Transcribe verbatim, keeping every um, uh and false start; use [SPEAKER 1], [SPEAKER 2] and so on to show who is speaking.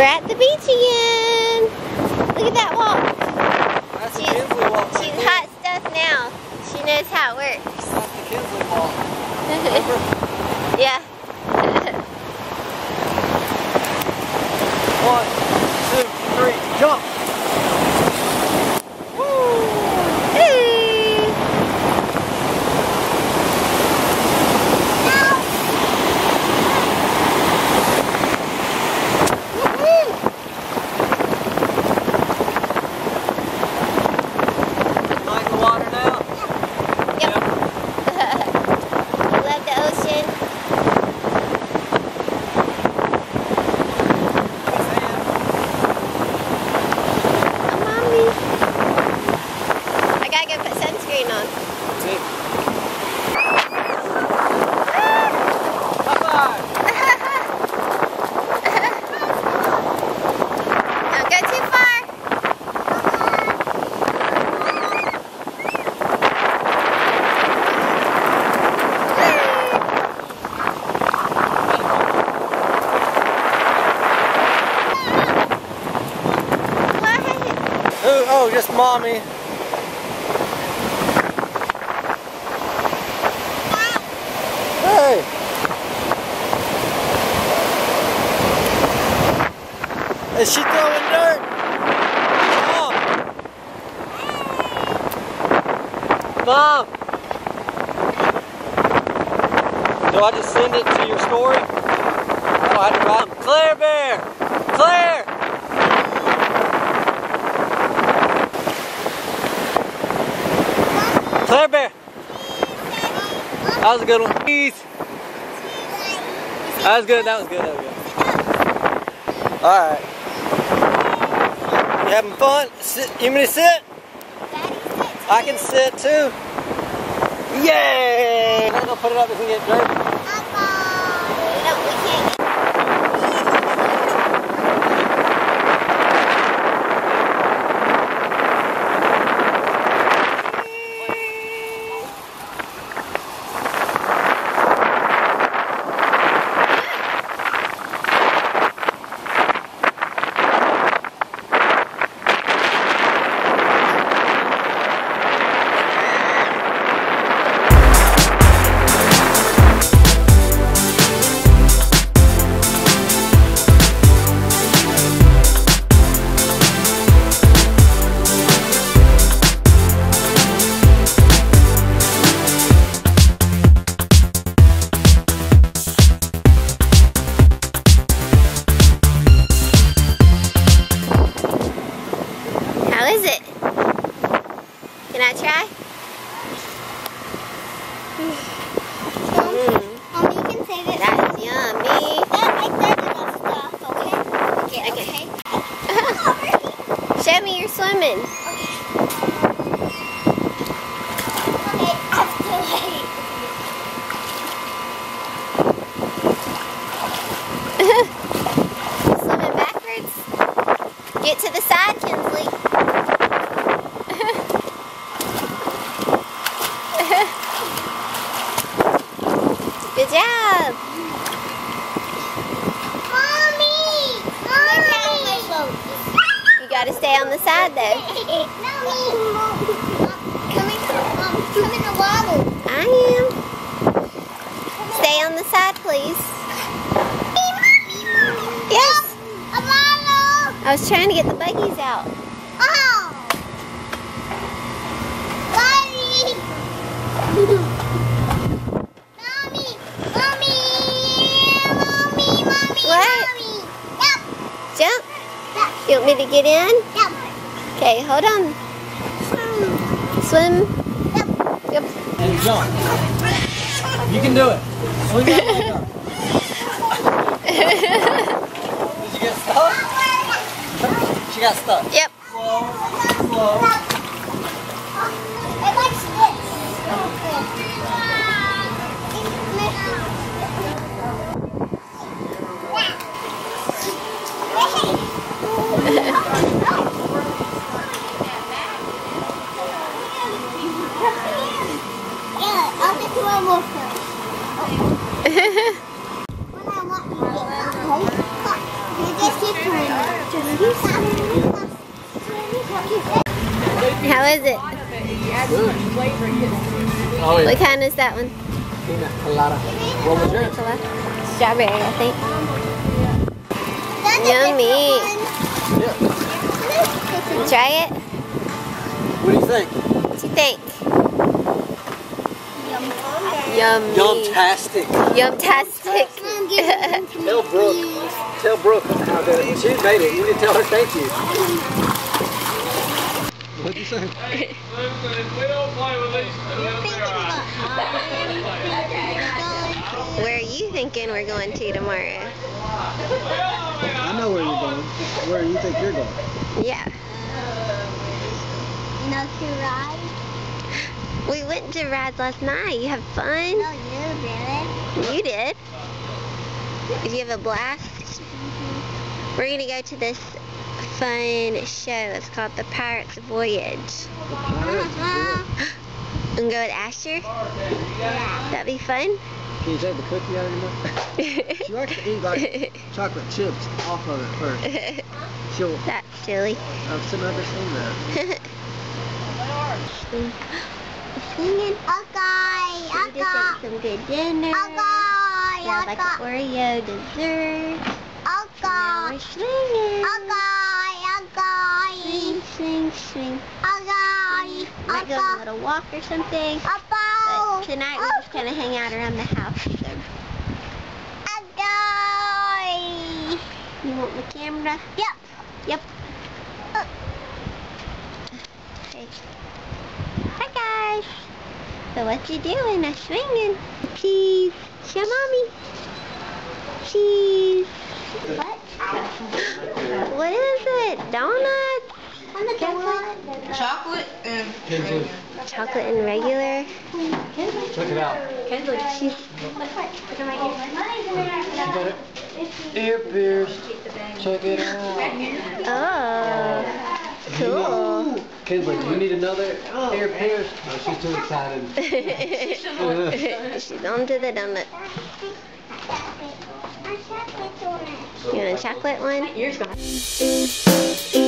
[SPEAKER 1] We're at the beach again. Look at that walk.
[SPEAKER 2] That's the
[SPEAKER 1] She's,
[SPEAKER 2] Kinsley walk.
[SPEAKER 1] she's hot stuff now. She knows how it works.
[SPEAKER 2] That's the Kinsley walk.
[SPEAKER 1] Yeah.
[SPEAKER 2] One, two, three, jump. Oh, just mommy. Hey. Is she throwing dirt? Mom. Mom. Do I just send it to your story? I don't have to write them. Claire Bear. Claire. Claire Bear. That was a good one. Peace. That was good. That was good. That was good. All right. You having fun? Sit. You want me to sit? I can sit too. Yay! I'm gonna put it up if we get dirty. How is it? Can I try? Mm.
[SPEAKER 3] Mommy, you can save it.
[SPEAKER 1] That's yummy.
[SPEAKER 3] Yeah, I saved enough stuff, okay?
[SPEAKER 1] Okay, okay.
[SPEAKER 3] Okay.
[SPEAKER 1] Show me you're swimming.
[SPEAKER 3] Okay, that's too late.
[SPEAKER 1] Swimming backwards. Get to the side, Kinsley. Good job.
[SPEAKER 3] Mommy! Mommy!
[SPEAKER 1] You gotta stay on the side though.
[SPEAKER 3] Mommy! Come in, um, come in the water.
[SPEAKER 1] I am. Stay on the side, please. Yes. I was trying to get the buggies out.
[SPEAKER 3] Oh! Mommy! Mommy! Mommy! Mommy! Mommy!
[SPEAKER 1] What?
[SPEAKER 3] Mommy! Yep!
[SPEAKER 1] Jump.
[SPEAKER 3] Yep!
[SPEAKER 1] You want me to get in?
[SPEAKER 3] Yep!
[SPEAKER 1] Okay, hold on. Swim.
[SPEAKER 3] Yep!
[SPEAKER 1] Yep.
[SPEAKER 2] And jump. You can do it. Swing that leg up. Did you get stuck? She got stuck.
[SPEAKER 1] Yep.
[SPEAKER 2] Slow, slow.
[SPEAKER 3] It likes this. Yeah, I'll get to one more first. When I want you to get okay? You just keep
[SPEAKER 1] How is it?
[SPEAKER 2] Good. Oh, yeah.
[SPEAKER 1] What kind is that one?
[SPEAKER 2] Pina colada. What was yours?
[SPEAKER 1] Strawberry, I think. Yummy.
[SPEAKER 2] Yeah.
[SPEAKER 1] Try it.
[SPEAKER 2] What do you think?
[SPEAKER 1] What do you think? Yummy.
[SPEAKER 2] Yum-tastic.
[SPEAKER 1] Yum-tastic.
[SPEAKER 2] Tell Brooke. Tell Brooke how good. She made it. You need to tell her thank you. What'd you say?
[SPEAKER 1] Where are you thinking we're going to tomorrow?
[SPEAKER 2] I know where you're going. Where you think you're going?
[SPEAKER 1] Yeah.
[SPEAKER 3] No to ride?
[SPEAKER 1] We went to rides last night. You have fun?
[SPEAKER 3] No, you didn't.
[SPEAKER 1] You did. Did you have a blast? We're going to go to this fun show. It's called The Pirate's Voyage.
[SPEAKER 3] Uh-huh.
[SPEAKER 1] And go with Asher?
[SPEAKER 3] Yeah.
[SPEAKER 1] That'd be fun.
[SPEAKER 2] Can you take the cookie out of your mouth? She likes to eat like chocolate chips off of it first. She'll.
[SPEAKER 1] That's silly.
[SPEAKER 2] I've still never seen that.
[SPEAKER 1] Singing.
[SPEAKER 3] Okay,
[SPEAKER 1] We just
[SPEAKER 3] okay.
[SPEAKER 1] ate some good dinner.
[SPEAKER 3] Okay,
[SPEAKER 1] We had like
[SPEAKER 3] okay.
[SPEAKER 1] Oreo dessert. Now
[SPEAKER 3] Okay.
[SPEAKER 1] we're swinging.
[SPEAKER 3] Okay, okay.
[SPEAKER 1] Swing, swing, swing.
[SPEAKER 3] Okay.
[SPEAKER 1] Might go on a little walk or something. But tonight we just kind of hang out around the house. So.
[SPEAKER 3] Okay.
[SPEAKER 1] You want the camera?
[SPEAKER 3] Yep.
[SPEAKER 1] Yep. Okay. Hi guys. So what you doing? I'm swinging. Cheese. Show mommy. Cheese. What? What is it? Donuts?
[SPEAKER 3] On the donut.
[SPEAKER 4] Chocolate and
[SPEAKER 2] Kinsley,
[SPEAKER 1] Chocolate and regular.
[SPEAKER 2] check it out.
[SPEAKER 1] She's
[SPEAKER 2] She got it. Ear pierced. Check it out.
[SPEAKER 1] oh, cool.
[SPEAKER 2] Kinsley, do you need another ear pierced? Oh, she's too excited.
[SPEAKER 1] She's on to the donut. You want a chocolate one?
[SPEAKER 4] yours gone.